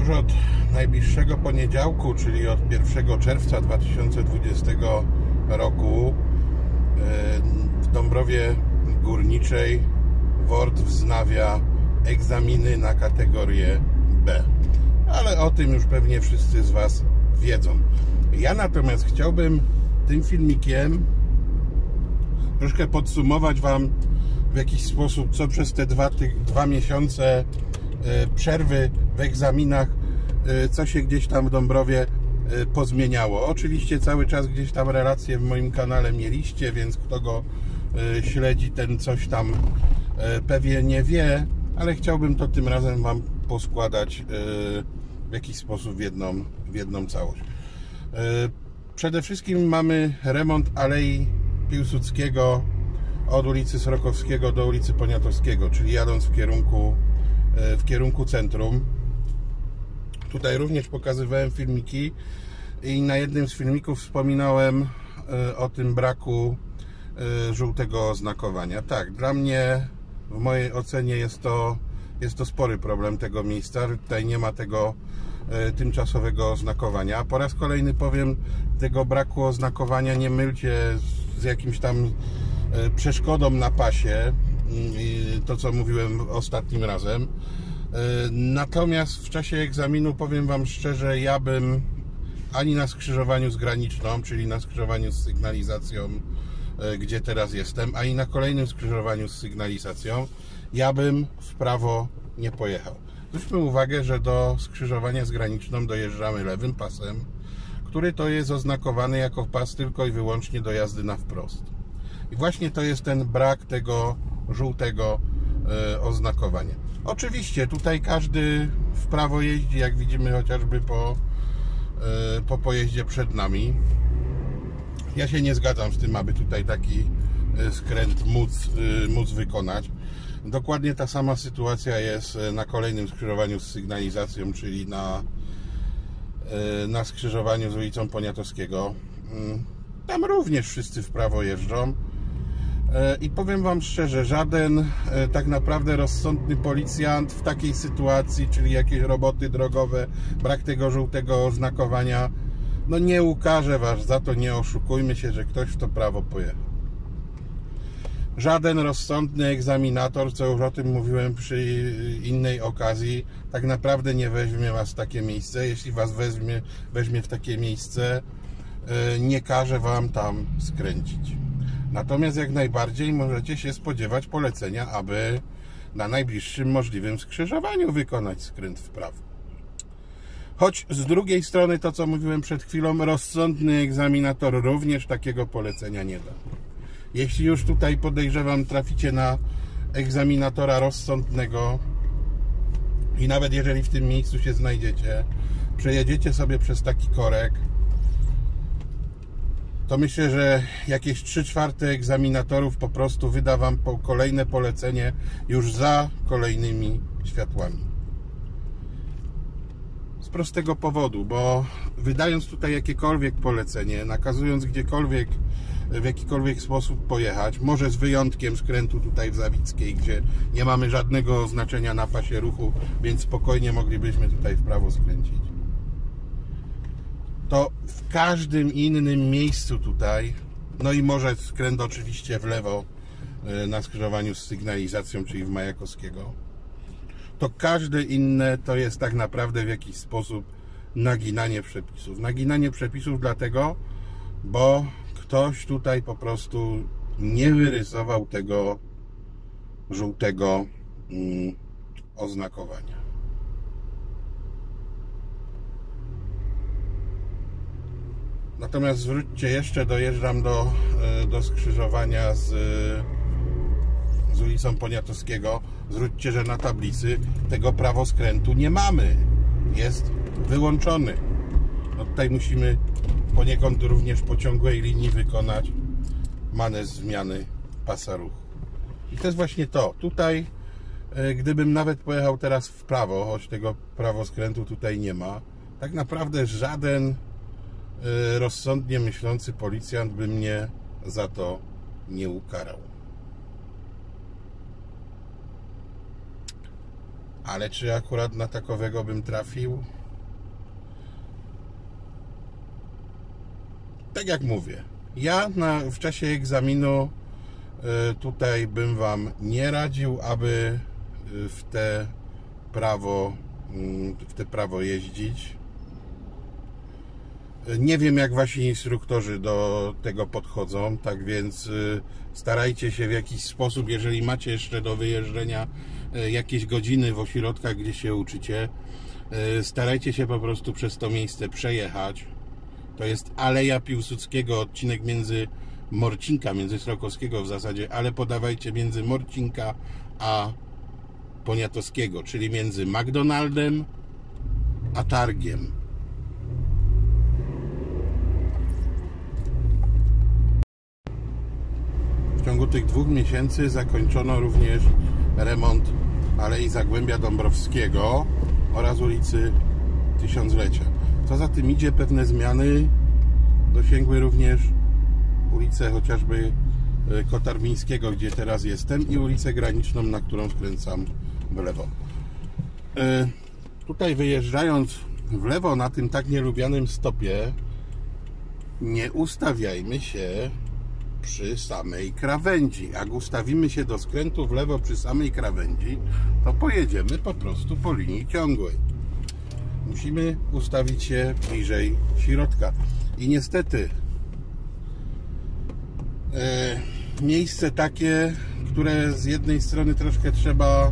Już od najbliższego poniedziałku, czyli od 1 czerwca 2020 roku w Dąbrowie Górniczej WORD wznawia egzaminy na kategorię B. Ale o tym już pewnie wszyscy z Was wiedzą. Ja natomiast chciałbym tym filmikiem troszkę podsumować Wam w jakiś sposób, co przez te dwa miesiące przerwy w egzaminach, co się gdzieś tam w Dąbrowie pozmieniało. Oczywiście cały czas gdzieś tam relacje w moim kanale mieliście, więc kto go śledzi, ten coś tam pewnie nie wie, ale chciałbym to tym razem Wam poskładać w jakiś sposób w jedną całość. Przede wszystkim mamy remont Alei Piłsudskiego od ulicy Srokowskiego do ulicy Poniatowskiego, czyli jadąc w kierunku centrum. Tutaj również pokazywałem filmiki i na jednym z filmików wspominałem o tym braku żółtego oznakowania. Tak, dla mnie, w mojej ocenie jest to spory problem tego miejsca. Tutaj nie ma tego tymczasowego oznakowania. Po raz kolejny powiem, tego braku oznakowania nie mylcie z jakimś tam przeszkodą na pasie, to co mówiłem ostatnim razem. Natomiast w czasie egzaminu powiem Wam szczerze, ja bym ani na skrzyżowaniu z graniczną, czyli na skrzyżowaniu z sygnalizacją, gdzie teraz jestem, ani na kolejnym skrzyżowaniu z sygnalizacją, ja bym w prawo nie pojechał. Zwróćmy uwagę, że do skrzyżowania z graniczną dojeżdżamy lewym pasem, który to jest oznakowany jako pas tylko i wyłącznie do jazdy na wprost. I właśnie to jest ten brak tego żółtego oznakowania. Oczywiście tutaj każdy w prawo jeździ, jak widzimy chociażby po pojeździe przed nami. Ja się nie zgadzam z tym, aby tutaj taki skręt móc wykonać. Dokładnie ta sama sytuacja jest na kolejnym skrzyżowaniu z sygnalizacją, czyli na skrzyżowaniu z ulicą Poniatowskiego. Tam również wszyscy w prawo jeżdżą. I powiem Wam szczerze, żaden tak naprawdę rozsądny policjant w takiej sytuacji, czyli jakieś roboty drogowe, brak tego żółtego oznakowania, no nie ukarze Was za to, nie oszukujmy się, że ktoś w to prawo pojechał. Żaden rozsądny egzaminator, co już o tym mówiłem przy innej okazji, tak naprawdę nie weźmie Was w takie miejsce. Jeśli Was weźmie w takie miejsce, nie każe Wam tam skręcić. Natomiast jak najbardziej możecie się spodziewać polecenia, aby na najbliższym możliwym skrzyżowaniu wykonać skręt w prawo. Choć z drugiej strony, to co mówiłem przed chwilą, rozsądny egzaminator również takiego polecenia nie da. Jeśli już tutaj, podejrzewam, traficie na egzaminatora rozsądnego i nawet jeżeli w tym miejscu się znajdziecie, przejedziecie sobie przez taki korek, to myślę, że jakieś 3/4 egzaminatorów po prostu wyda Wam kolejne polecenie już za kolejnymi światłami. Z prostego powodu, bo wydając tutaj jakiekolwiek polecenie, nakazując gdziekolwiek, w jakikolwiek sposób pojechać, może z wyjątkiem skrętu tutaj w Zawickiej, gdzie nie mamy żadnego oznaczenia na pasie ruchu, więc spokojnie moglibyśmy tutaj w prawo skręcić, to w każdym innym miejscu tutaj, no i może skręt oczywiście w lewo na skrzyżowaniu z sygnalizacją, czyli w Majakowskiego, to każde inne to jest tak naprawdę w jakiś sposób naginanie przepisów. Naginanie przepisów dlatego, bo ktoś tutaj po prostu nie wyrysował tego żółtego oznakowania. Natomiast zwróćcie jeszcze, dojeżdżam do skrzyżowania z ulicą Poniatowskiego. Zwróćcie, że na tablicy tego prawoskrętu nie mamy. Jest wyłączony. No tutaj musimy poniekąd również po ciągłej linii wykonać manewr zmiany pasa ruchu. I to jest właśnie to. Tutaj, gdybym nawet pojechał teraz w prawo, choć tego prawoskrętu tutaj nie ma, tak naprawdę żaden rozsądnie myślący policjant by mnie za to nie ukarał. Ale czy akurat na takowego bym trafił? Tak jak mówię, ja w czasie egzaminu tutaj bym Wam nie radził, aby w te prawo jeździć. Nie wiem, jak Wasi instruktorzy do tego podchodzą, tak więc starajcie się w jakiś sposób, jeżeli macie jeszcze do wyjeżdżenia jakieś godziny w ośrodkach, gdzie się uczycie, starajcie się po prostu przez to miejsce przejechać. To jest Aleja Piłsudskiego, odcinek między Strokowskiego w zasadzie, ale podawajcie między Morcinka a Poniatowskiego, czyli między McDonaldem a Targiem. W ciągu tych 2 miesięcy zakończono również remont Alei Zagłębia Dąbrowskiego oraz ulicy Tysiąclecia. Co za tym idzie, pewne zmiany dosięgły również ulicę chociażby Kotarbińskiego, gdzie teraz jestem, i ulicę Graniczną, na którą skręcam w lewo. Tutaj wyjeżdżając w lewo na tym tak nielubianym stopie, nie ustawiajmy się przy samej krawędzi. Jak ustawimy się do skrętu w lewo przy samej krawędzi, to pojedziemy po prostu po linii ciągłej. Musimy ustawić się bliżej środka. I niestety miejsce takie, które z jednej strony troszkę trzeba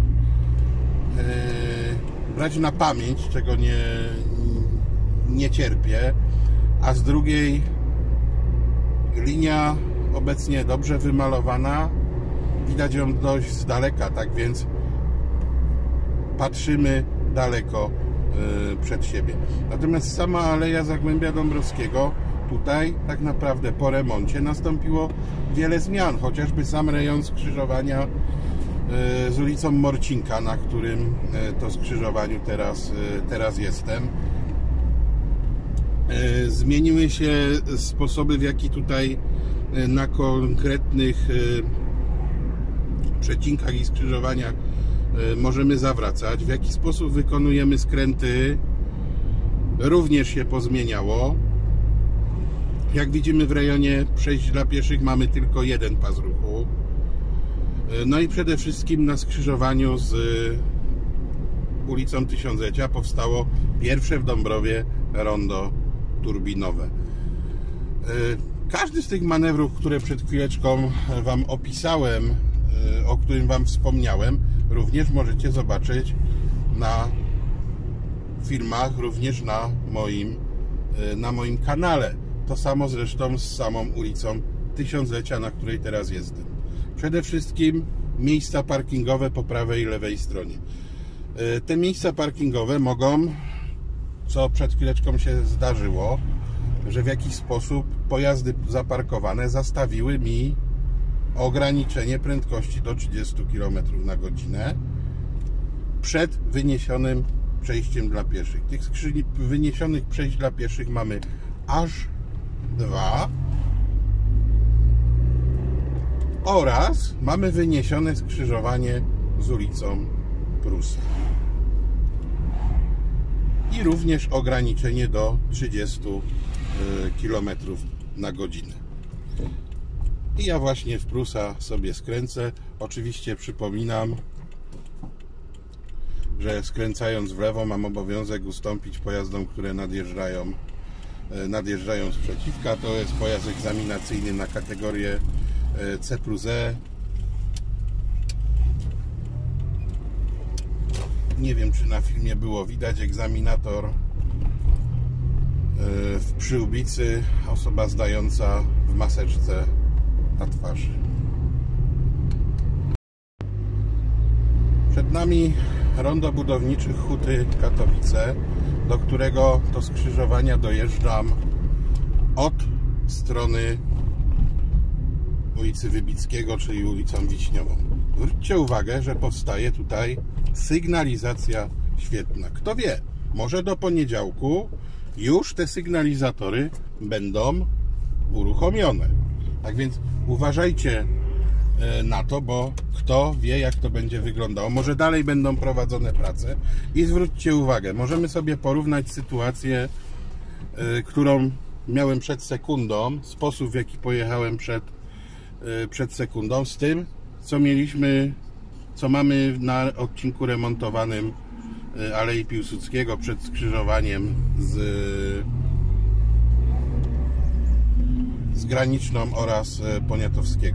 brać na pamięć, czego nie cierpię, a z drugiej linia obecnie dobrze wymalowana, widać ją dość z daleka, tak więc patrzymy daleko przed siebie. Natomiast sama Aleja Zagłębia Dąbrowskiego, tutaj tak naprawdę po remoncie nastąpiło wiele zmian, chociażby sam rejon skrzyżowania z ulicą Morcinka, na którym to skrzyżowaniu teraz jestem. Zmieniły się sposoby, w jaki tutaj na konkretnych przecinkach i skrzyżowaniach możemy zawracać, w jaki sposób wykonujemy skręty, również się pozmieniało. Jak widzimy, w rejonie przejść dla pieszych mamy tylko jeden pas ruchu. No i przede wszystkim na skrzyżowaniu z ulicą Tysiąclecia powstało pierwsze w Dąbrowie rondo turbinowe. Każdy z tych manewrów, które przed chwileczką Wam opisałem, o którym Wam wspomniałem, również możecie zobaczyć na filmach, również na moim kanale. To samo zresztą z samą ulicą Tysiąclecia, na której teraz jestem. Przede wszystkim miejsca parkingowe po prawej i lewej stronie. Te miejsca parkingowe mogą, co przed chwileczką się zdarzyło, że w jakiś sposób pojazdy zaparkowane zastawiły mi ograniczenie prędkości do 30 km na godzinę przed wyniesionym przejściem dla pieszych. Tych wyniesionych przejść dla pieszych mamy aż 2 oraz mamy wyniesione skrzyżowanie z ulicą Prusa i również ograniczenie do 30 km na godzinę. I ja właśnie w Prusa sobie skręcę. Oczywiście przypominam, że skręcając w lewo mam obowiązek ustąpić pojazdom, które nadjeżdżają sprzeciwka. To jest pojazd egzaminacyjny na kategorię C+E. Nie wiem, czy na filmie było widać egzaminator w przyłbicy, osoba zdająca w maseczce na twarzy. Przed nami rondo budowniczych Huty Katowice, do którego to skrzyżowania dojeżdżam od strony ulicy Wybickiego, czyli ulicą Wiśniową. Zwróćcie uwagę, że powstaje tutaj sygnalizacja świetna. Kto wie, może do poniedziałku już te sygnalizatory będą uruchomione. Tak więc uważajcie na to, bo kto wie, jak to będzie wyglądało. Może dalej będą prowadzone prace i zwróćcie uwagę, możemy sobie porównać sytuację, którą miałem przed sekundą, sposób, w jaki pojechałem przed sekundą, z tym, co mamy na odcinku remontowanym Alei Piłsudskiego przed skrzyżowaniem z Graniczną oraz Poniatowskiego.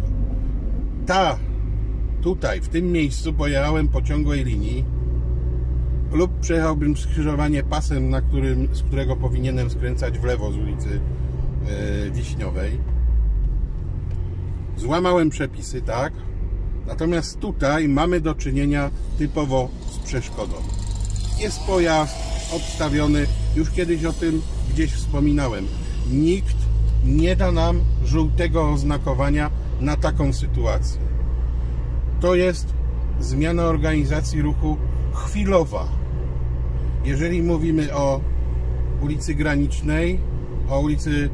Tutaj, w tym miejscu pojechałem po ciągłej linii lub przejechałbym skrzyżowanie pasem, z którego powinienem skręcać w lewo z ulicy Wiśniowej. Złamałem przepisy, tak? Natomiast tutaj mamy do czynienia typowo z przeszkodą. Jest pojazd odstawiony, już kiedyś o tym gdzieś wspominałem. Nikt nie da nam żółtego oznakowania na taką sytuację. To jest zmiana organizacji ruchu chwilowa. Jeżeli mówimy o ulicy Granicznej, o ulicy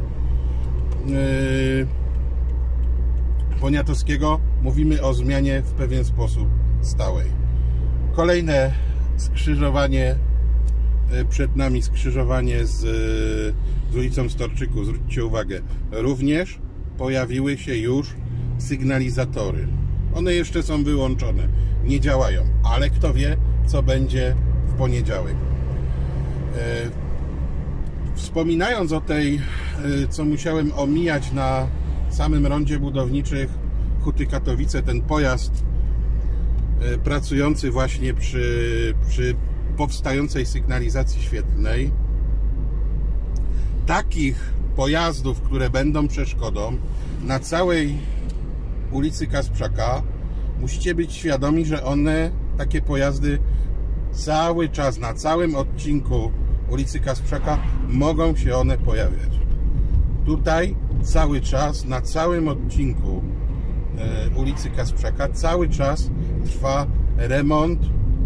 Poniatowskiego, mówimy o zmianie w pewien sposób stałej. Kolejne skrzyżowanie przed nami, skrzyżowanie z ulicą Storczyku. Zwróćcie uwagę, również pojawiły się już sygnalizatory. One jeszcze są wyłączone, nie działają, ale kto wie, co będzie w poniedziałek. Wspominając o tej, co musiałem omijać na samym rondzie budowniczych Huty Katowice, ten pojazd pracujący właśnie przy powstającej sygnalizacji świetlnej, takich pojazdów, które będą przeszkodą na całej ulicy Kasprzaka, musicie być świadomi, że takie pojazdy cały czas, na całym odcinku ulicy Kasprzaka mogą się one pojawiać. Tutaj cały czas, na całym odcinku ulicy Kasprzaka cały czas trwa remont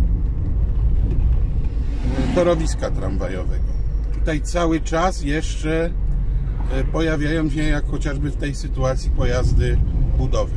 torowiska tramwajowego. Tutaj cały czas jeszcze pojawiają się, jak chociażby w tej sytuacji, pojazdy budowy.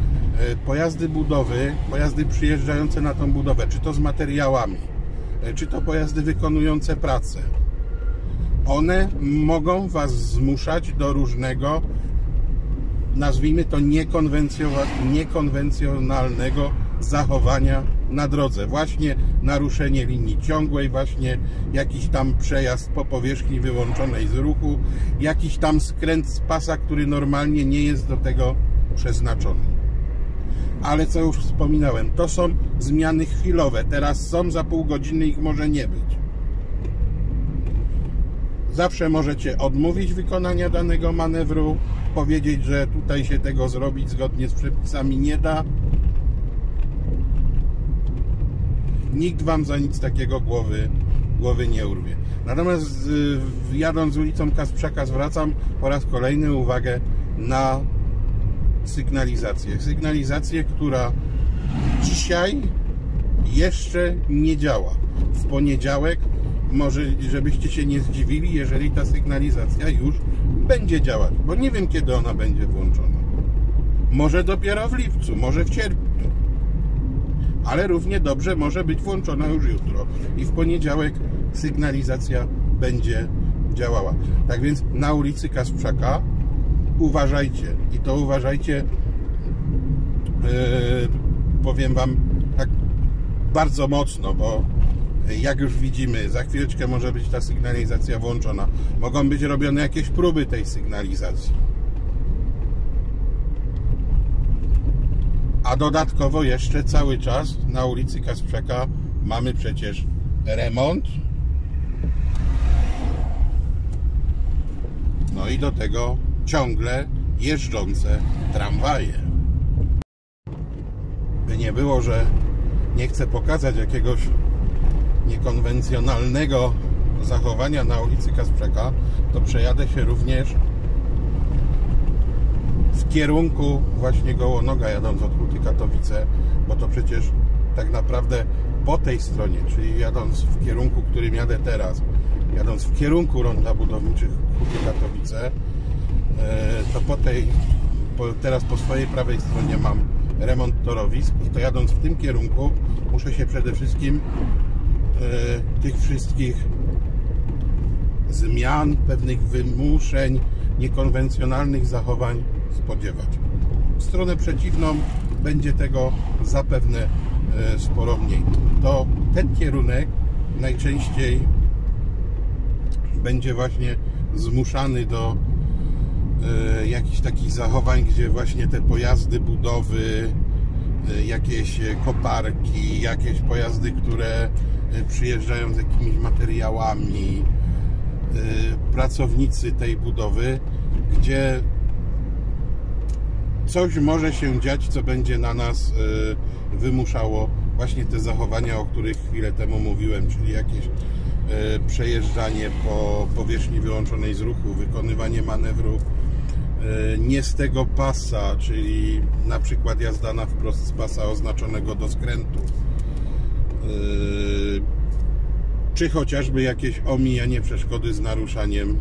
Pojazdy przyjeżdżające na tą budowę, czy to z materiałami, czy to pojazdy wykonujące pracę. One mogą Was zmuszać do różnego, nazwijmy to niekonwencjonalnego zachowania na drodze. Właśnie naruszenie linii ciągłej, właśnie jakiś tam przejazd po powierzchni wyłączonej z ruchu, jakiś tam skręt z pasa, który normalnie nie jest do tego przeznaczony. Ale co już wspominałem, to są zmiany chwilowe. Teraz są, za pół godziny ich może nie być. Zawsze możecie odmówić wykonania danego manewru, powiedzieć, że tutaj się tego zrobić zgodnie z przepisami nie da. Nikt Wam za nic takiego głowy nie urwie. Natomiast jadąc ulicą Kasprzaka zwracam po raz kolejny uwagę na sygnalizację. Sygnalizację, która dzisiaj jeszcze nie działa. W poniedziałek może, żebyście się nie zdziwili, jeżeli ta sygnalizacja już będzie działać, bo nie wiem, kiedy ona będzie włączona. Może dopiero w lipcu, może w sierpniu, ale równie dobrze może być włączona już jutro i w poniedziałek sygnalizacja będzie działała. Tak więc na ulicy Kasprzaka uważajcie i to uważajcie, powiem Wam tak bardzo mocno, bo jak już widzimy, za chwileczkę może być ta sygnalizacja włączona. Mogą być robione jakieś próby tej sygnalizacji. A dodatkowo jeszcze cały czas na ulicy Kasprzaka mamy przecież remont. No i do tego ciągle jeżdżące tramwaje. By nie było, że nie chcę pokazać jakiegoś niekonwencjonalnego zachowania na ulicy Kasprzaka, to przejadę się również w kierunku właśnie Gołonoga, jadąc od Huty Katowice, bo to przecież tak naprawdę po tej stronie, czyli jadąc w kierunku, którym jadę teraz, jadąc w kierunku ronda budowniczych Huty Katowice, to teraz po swojej prawej stronie mam remont torowisk i to jadąc w tym kierunku muszę się przede wszystkim tych wszystkich zmian, pewnych wymuszeń, niekonwencjonalnych zachowań spodziewać. W stronę przeciwną będzie tego zapewne sporo mniej. To ten kierunek najczęściej będzie właśnie zmuszany do jakichś takich zachowań, gdzie właśnie te pojazdy budowy, jakieś koparki, jakieś pojazdy, które przyjeżdżają z jakimiś materiałami, pracownicy tej budowy, gdzie coś może się dziać, co będzie na nas wymuszało właśnie te zachowania, o których chwilę temu mówiłem, czyli jakieś przejeżdżanie po powierzchni wyłączonej z ruchu, wykonywanie manewru nie z tego pasa, czyli na przykład jazda na wprost z pasa oznaczonego do skrętu, czy chociażby jakieś omijanie przeszkody z naruszaniem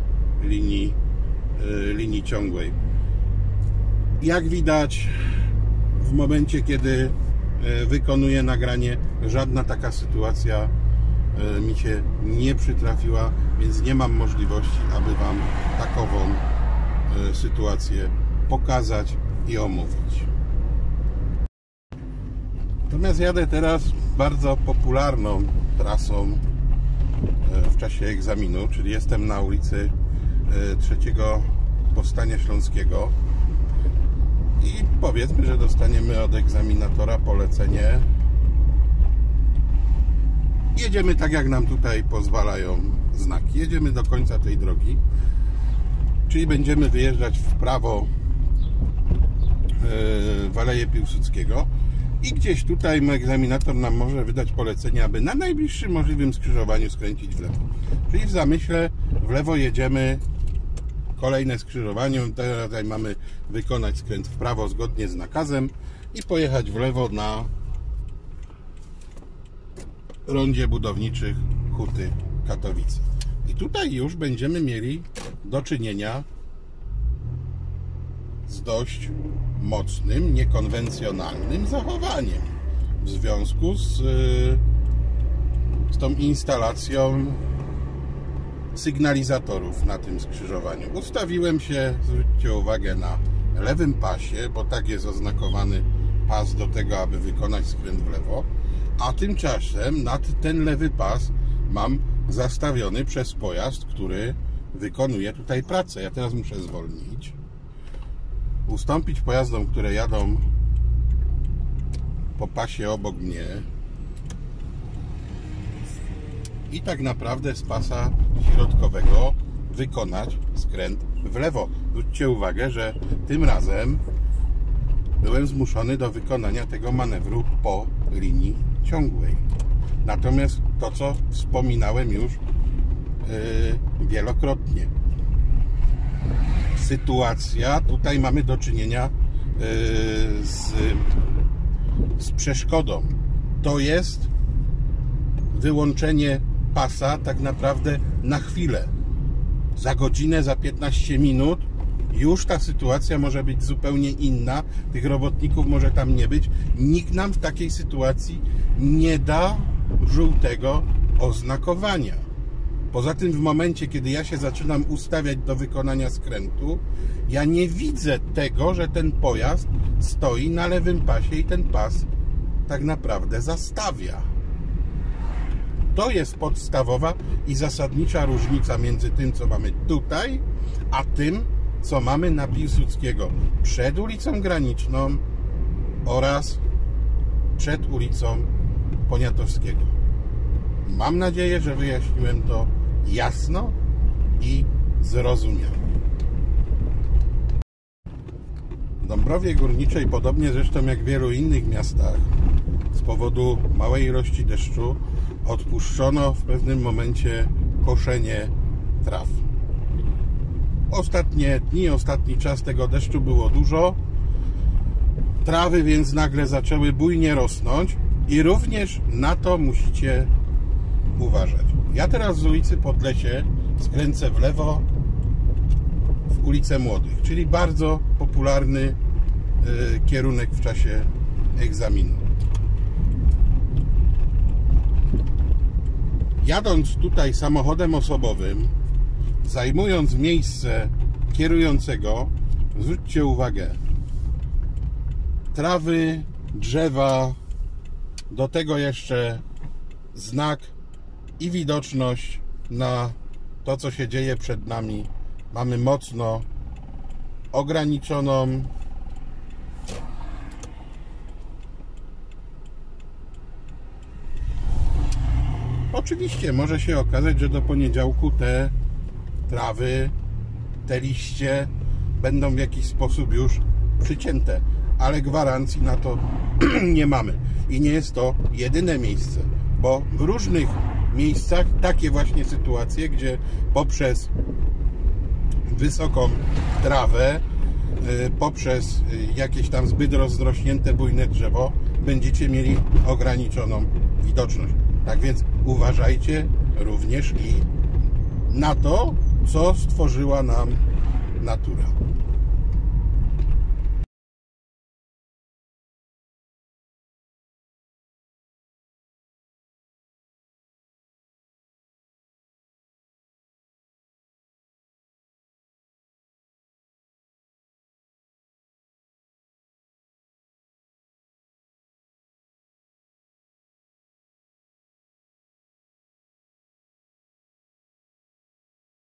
linii ciągłej. Jak widać, w momencie, kiedy wykonuję nagranie, żadna taka sytuacja mi się nie przytrafiła, więc nie mam możliwości, aby Wam takową sytuację pokazać i omówić. Natomiast jadę teraz bardzo popularną trasą w czasie egzaminu, czyli jestem na ulicy 3 Powstania Śląskiego i powiedzmy, że dostaniemy od egzaminatora polecenie. Jedziemy tak, jak nam tutaj pozwalają znaki. Jedziemy do końca tej drogi, czyli będziemy wyjeżdżać w prawo w Aleję Piłsudskiego i gdzieś tutaj mój egzaminator nam może wydać polecenie, aby na najbliższym możliwym skrzyżowaniu skręcić w lewo. Czyli w zamyśle w lewo jedziemy, kolejne skrzyżowanie, tutaj mamy wykonać skręt w prawo zgodnie z nakazem i pojechać w lewo na rondzie budowniczych Huty Katowice. I tutaj już będziemy mieli do czynienia z dość mocnym, niekonwencjonalnym zachowaniem w związku z tą instalacją sygnalizatorów na tym skrzyżowaniu. Ustawiłem się, zwróćcie uwagę, na lewym pasie, bo tak jest oznakowany pas do tego, aby wykonać skręt w lewo, a tymczasem nad ten lewy pas mam zastawiony przez pojazd, który wykonuje tutaj pracę. Ja teraz muszę zwolnić, ustąpić pojazdom, które jadą po pasie obok mnie i tak naprawdę z pasa środkowego wykonać skręt w lewo. Zwróćcie uwagę, że tym razem byłem zmuszony do wykonania tego manewru po linii ciągłej. Natomiast to, co wspominałem już wielokrotnie, sytuacja, tutaj mamy do czynienia z przeszkodą. To jest wyłączenie pasa tak naprawdę na chwilę. Za godzinę, za 15 minut już ta sytuacja może być zupełnie inna. Tych robotników może tam nie być. Nikt nam w takiej sytuacji nie da żółtego oznakowania. Poza tym w momencie, kiedy ja się zaczynam ustawiać do wykonania skrętu, ja nie widzę tego, że ten pojazd stoi na lewym pasie i ten pas tak naprawdę zastawia. To jest podstawowa i zasadnicza różnica między tym, co mamy tutaj, a tym, co mamy na Piłsudskiego przed ulicą Graniczną oraz przed ulicą Poniatowskiego. Mam nadzieję, że wyjaśniłem to jasno i zrozumiale. W Dąbrowie Górniczej, podobnie zresztą jak w wielu innych miastach, z powodu małej ilości deszczu odpuszczono w pewnym momencie koszenie traw. Ostatnie dni, ostatni czas tego deszczu było dużo. Trawy więc nagle zaczęły bujnie rosnąć i również na to musicie uważać. Ja teraz z ulicy Podlesie skręcę w lewo w ulicę Młodych, czyli bardzo popularny kierunek w czasie egzaminu. Jadąc tutaj samochodem osobowym, zajmując miejsce kierującego, zwróćcie uwagę, trawy, drzewa, do tego jeszcze znak i widoczność na to, co się dzieje przed nami, mamy mocno ograniczoną. Oczywiście może się okazać, że do poniedziałku te trawy, te liście będą w jakiś sposób już przycięte, ale gwarancji na to nie mamy. I nie jest to jedyne miejsce, bo w różnych miejscach takie właśnie sytuacje, gdzie poprzez wysoką trawę, poprzez jakieś tam zbyt rozrośnięte bujne drzewo będziecie mieli ograniczoną widoczność. Tak więc uważajcie również i na to, co stworzyła nam natura.